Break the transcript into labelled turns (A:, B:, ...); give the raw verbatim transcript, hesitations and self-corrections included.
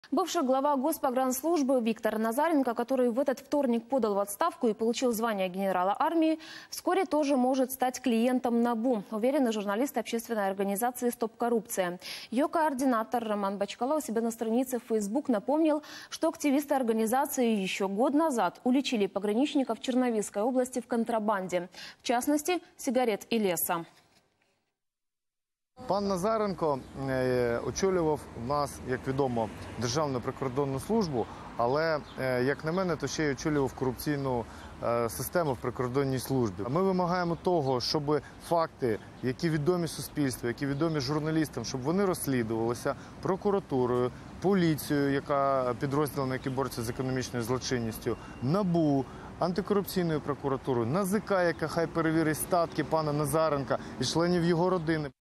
A: Бывший глава Госпогранслужбы Виктор Назаренко, который в этот вторник подал в отставку и получил звание генерала армии, вскоре тоже может стать клиентом НАБУ, уверены журналисты общественной организации «Стоп коррупция». Ее координатор Роман Бочкало у себя на странице в Facebook напомнил, что активисты организации еще год назад уличили пограничников Черновицкой области в контрабанде, в частности, сигарет и леса.
B: Пан Назаренко очолював в нас, як відомо, Державну прикордонну службу, але, як на мене, то ще й очолював корупційну систему в прикордонній службі. Ми вимагаємо того, щоб факти, які відомі суспільству, які відомі журналістам, щоб вони розслідувалися прокуратурою, поліцією, яка підрозділом, який бореться з економічною злочинністю, НАБУ, антикорупційною прокуратурою, НАЗК, яка хай перевірить статки пана Назаренка і членів його родини.